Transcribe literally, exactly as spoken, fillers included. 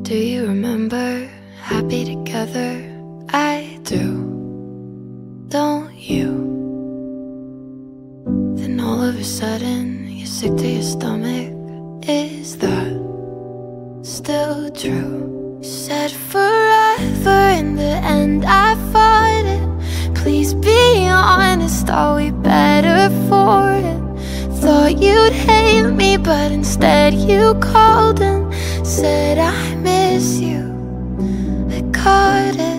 Do you remember happy together? I do, don't you? Then all of a sudden you're sick to your stomach. Is that still true? You said forever, in the end I fought it. Please be honest, are we better for it? Thought you'd hate me, but instead you called and said I miss you. I caught it.